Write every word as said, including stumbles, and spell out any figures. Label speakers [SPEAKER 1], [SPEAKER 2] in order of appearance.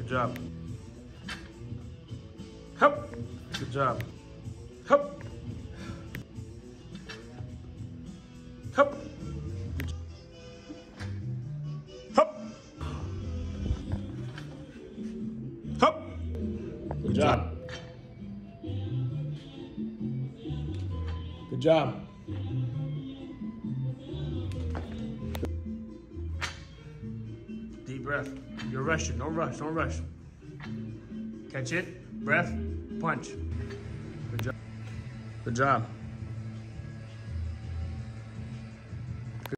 [SPEAKER 1] Good job. Hup. Good job. Hup. Hup. Hup. Hup. Good job. Good job. Deep breath. You're rushing. Don't rush. Don't rush. Catch it. Breath. Punch. Good job. Good job.